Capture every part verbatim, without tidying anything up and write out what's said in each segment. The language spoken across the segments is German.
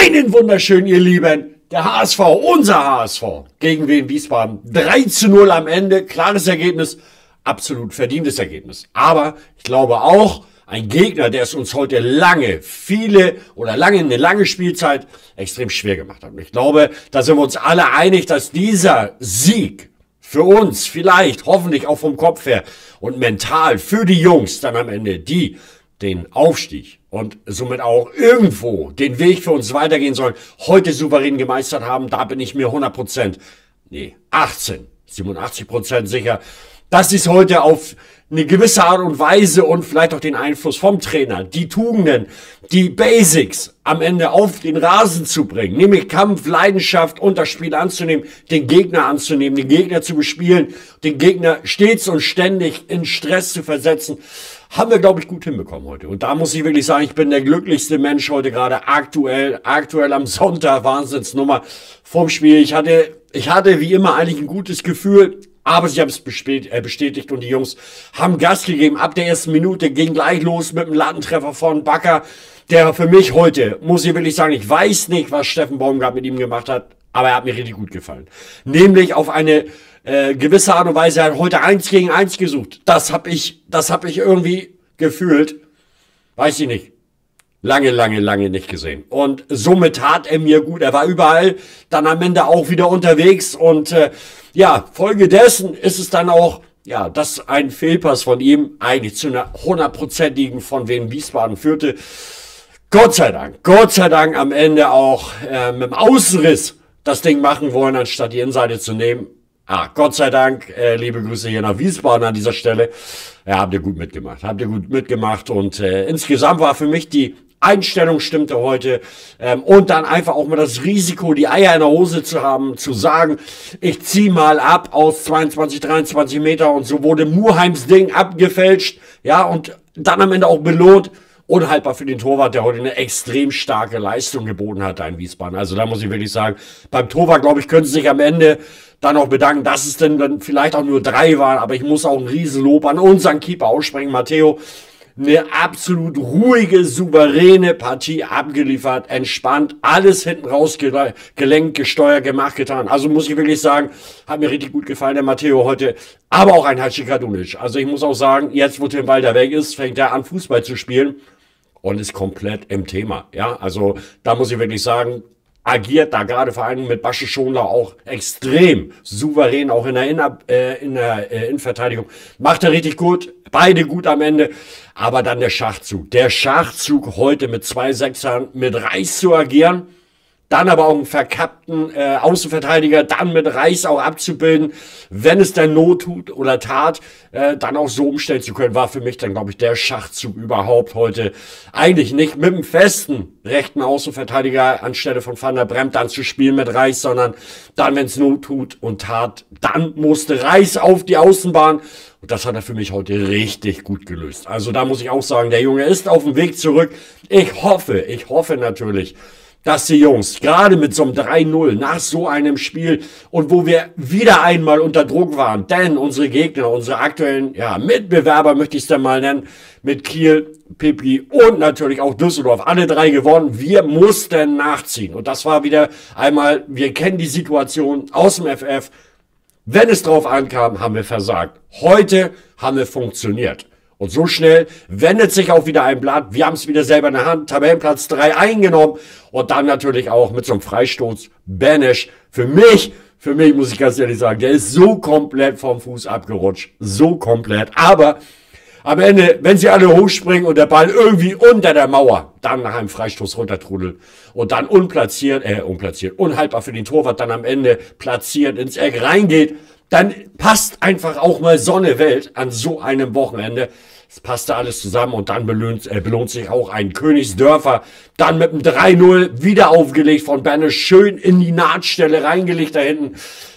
Einen wunderschönen, ihr Lieben. Der H S V, unser H S V, gegen Wien Wiesbaden. drei zu null am Ende. Klares Ergebnis. Absolut verdientes Ergebnis. Aber ich glaube auch, ein Gegner, der es uns heute lange, viele oder lange, eine lange Spielzeit extrem schwer gemacht hat. Und ich glaube, da sind wir uns alle einig, dass dieser Sieg für uns vielleicht, hoffentlich auch vom Kopf her und mental für die Jungs dann am Ende, die den Aufstieg und somit auch irgendwo den Weg für uns weitergehen sollen, heute souverän gemeistert haben. Da bin ich mir hundert Prozent, nee, achtzehn, siebenundachtzig Prozent sicher, dass sie es heute auf eine gewisse Art und Weise und vielleicht auch den Einfluss vom Trainer, die Tugenden, die Basics am Ende auf den Rasen zu bringen, nämlich Kampf, Leidenschaft und das Spiel anzunehmen, den Gegner anzunehmen, den Gegner zu bespielen, den Gegner stets und ständig in Stress zu versetzen, haben wir, glaube ich, gut hinbekommen heute. Und da muss ich wirklich sagen, ich bin der glücklichste Mensch heute gerade aktuell, aktuell am Sonntag, Wahnsinnsnummer vom Spiel. Ich hatte, ich hatte wie immer eigentlich ein gutes Gefühl, aber sie haben es bestätigt und die Jungs haben Gas gegeben. Ab der ersten Minute ging gleich los mit dem Lattentreffer von Bakker, der für mich heute, muss ich wirklich sagen, ich weiß nicht, was Steffen Baumgart mit ihm gemacht hat, aber er hat mir richtig gut gefallen. Nämlich auf eine äh, gewisse Art und Weise, er hat heute eins gegen eins gesucht. Das habe ich, das habe ich irgendwie gefühlt, weiß ich nicht. Lange, lange, lange nicht gesehen. Und somit tat er mir gut. Er war überall dann am Ende auch wieder unterwegs. Und äh, ja, Folge dessen ist es dann auch, ja, dass ein Fehlpass von ihm eigentlich zu einer hundertprozentigen von Wien Wiesbaden führte. Gott sei Dank, Gott sei Dank am Ende auch äh, mit dem Ausriss das Ding machen wollen, anstatt die Innenseite zu nehmen. Ah, Gott sei Dank, äh, liebe Grüße hier nach Wiesbaden an dieser Stelle. Ja, habt ihr gut mitgemacht, habt ihr gut mitgemacht. Und äh, insgesamt war für mich die Einstellung stimmte heute ähm, und dann einfach auch mal das Risiko, die Eier in der Hose zu haben, zu sagen, ich zieh mal ab aus zweiundzwanzig, dreiundzwanzig Meter und so wurde Muheims Ding abgefälscht, ja, und dann am Ende auch belohnt. Unhaltbar für den Torwart, der heute eine extrem starke Leistung geboten hat da in Wiesbaden. Also da muss ich wirklich sagen, beim Torwart, glaube ich, können sie sich am Ende dann auch bedanken, dass es denn dann vielleicht auch nur drei waren, aber ich muss auch ein Riesenlob an unseren Keeper aussprechen, Matteo. Eine absolut ruhige, souveräne Partie abgeliefert, entspannt, alles hinten raus gelenkt, gesteuert, gemacht, getan. Also muss ich wirklich sagen, hat mir richtig gut gefallen, der Matteo heute, aber auch ein Hachikadunic. Also ich muss auch sagen, jetzt wo Tim Walter weg ist, fängt er an Fußball zu spielen und ist komplett im Thema. Ja, also da muss ich wirklich sagen, agiert da gerade vor allem mit Basche Schonlau auch extrem souverän, auch in der, Inner, äh, in der äh, Innenverteidigung. Macht er richtig gut, beide gut am Ende. Aber dann der Schachzug. Der Schachzug heute mit zwei Sechsern mit Reis zu agieren, dann aber auch einen verkappten äh, Außenverteidiger, dann mit Reis auch abzubilden, wenn es dann Not tut oder tat, äh, dann auch so umstellen zu können, war für mich dann, glaube ich, der Schachzug überhaupt heute. Eigentlich nicht mit dem festen rechten Außenverteidiger anstelle von Van der Bremt dann zu spielen mit Reis, sondern dann, wenn es Not tut und tat, dann musste Reis auf die Außenbahn. Und das hat er für mich heute richtig gut gelöst. Also da muss ich auch sagen, der Junge ist auf dem Weg zurück. Ich hoffe, ich hoffe natürlich, dass die Jungs, gerade mit so einem drei null nach so einem Spiel und wo wir wieder einmal unter Druck waren, denn unsere Gegner, unsere aktuellen ja, Mitbewerber, möchte ich es dann mal nennen, mit Kiel, Pipi und natürlich auch Düsseldorf, alle drei gewonnen, wir mussten nachziehen. Und das war wieder einmal, wir kennen die Situation aus dem F F, wenn es drauf ankam, haben wir versagt. Heute haben wir funktioniert. Und so schnell wendet sich auch wieder ein Blatt. Wir haben es wieder selber in der Hand. Tabellenplatz drei eingenommen. Und dann natürlich auch mit so einem Freistoß. Benesch. Für mich, für mich muss ich ganz ehrlich sagen, der ist so komplett vom Fuß abgerutscht. So komplett. Aber am Ende, wenn sie alle hochspringen und der Ball irgendwie unter der Mauer dann nach einem Freistoß runtertrudelt und dann unplatziert, äh, unplatziert, unhaltbar für den Torwart dann am Ende platziert ins Eck reingeht, dann passt einfach auch mal Sonne Welt an so einem Wochenende. Es passte alles zusammen und dann belohnt, äh, belohnt sich auch ein Königsdörfer. Dann mit dem drei null wieder aufgelegt von Berne, schön in die Nahtstelle reingelegt da hinten.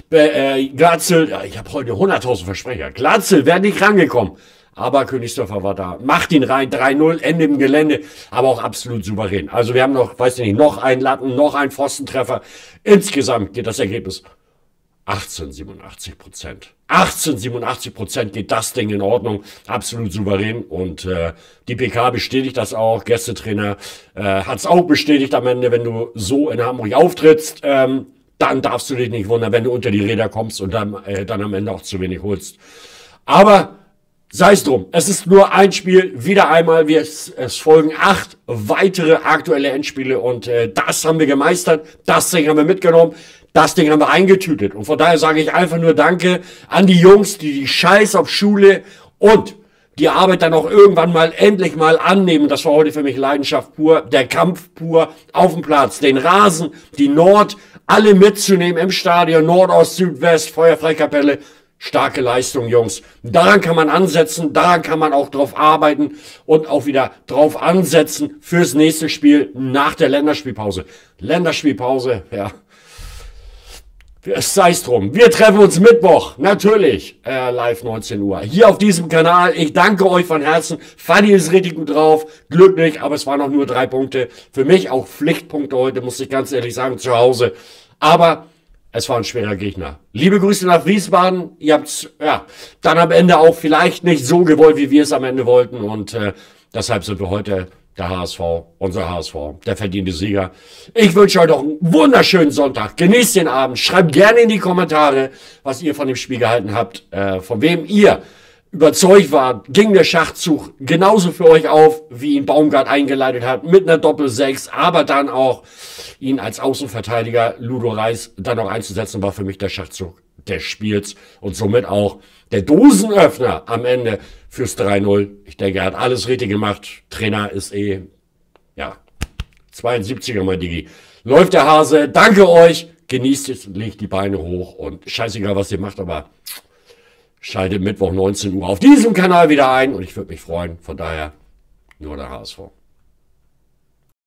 Äh, Glatzel, ja, ich habe heute hunderttausend Versprecher. Glatzel wäre nicht rangekommen. Aber Königsdörfer war da, macht ihn rein, drei null, Ende im Gelände, aber auch absolut souverän. Also wir haben noch, weiß ich nicht, noch einen Latten, noch einen Pfostentreffer. Insgesamt geht das Ergebnis achtzehn siebenundachtzig Prozent. achtzehn siebenundachtzig Prozent geht das Ding in Ordnung. Absolut souverän. Und äh, die P K bestätigt das auch. Gästetrainer äh, hat es auch bestätigt am Ende, wenn du so in Hamburg auftrittst, ähm, dann darfst du dich nicht wundern, wenn du unter die Räder kommst und dann, äh, dann am Ende auch zu wenig holst. Aber sei es drum, es ist nur ein Spiel, wieder einmal, wir, es, es folgen acht weitere aktuelle Endspiele und äh, das haben wir gemeistert, das Ding haben wir mitgenommen, das Ding haben wir eingetütet und von daher sage ich einfach nur Danke an die Jungs, die die Scheiß auf Schule und die Arbeit dann auch irgendwann mal endlich mal annehmen. Das war heute für mich Leidenschaft pur, der Kampf pur auf dem Platz, den Rasen, die Nord, alle mitzunehmen im Stadion, Nord, Ost, Süd, West, Feuerfreikapelle. Starke Leistung, Jungs. Daran kann man ansetzen, daran kann man auch drauf arbeiten und auch wieder drauf ansetzen fürs nächste Spiel nach der Länderspielpause. Länderspielpause, ja. Sei es drum. Wir treffen uns Mittwoch, natürlich, äh, live neunzehn Uhr. Hier auf diesem Kanal. Ich danke euch von Herzen. Fanny ist richtig gut drauf, glücklich, aber es waren noch nur drei Punkte. Für mich auch Pflichtpunkte heute, muss ich ganz ehrlich sagen, zu Hause. Aber es war ein schwerer Gegner. Liebe Grüße nach Wiesbaden. Ihr habt's, ja, dann am Ende auch vielleicht nicht so gewollt, wie wir es am Ende wollten. Und äh, deshalb sind wir heute der H S V, unser H S V, der verdiente Sieger. Ich wünsche euch noch einen wunderschönen Sonntag. Genießt den Abend. Schreibt gerne in die Kommentare, was ihr von dem Spiel gehalten habt, äh, von wem ihr überzeugt wart. Ging der Schachzug genauso für euch auf, wie ihn Baumgart eingeleitet hat, mit einer Doppel-Sechs, aber dann auch ihn als Außenverteidiger Ludo Reis dann noch einzusetzen, war für mich der Schachzug des Spiels und somit auch der Dosenöffner am Ende fürs drei null. Ich denke, er hat alles richtig gemacht. Trainer ist eh, ja, zweiundsiebziger, mein Digi. Läuft der Hase. Danke euch. Genießt es, legt die Beine hoch und scheißegal, was ihr macht, aber schaltet Mittwoch neunzehn Uhr auf diesem Kanal wieder ein und ich würde mich freuen. Von daher nur der H S V.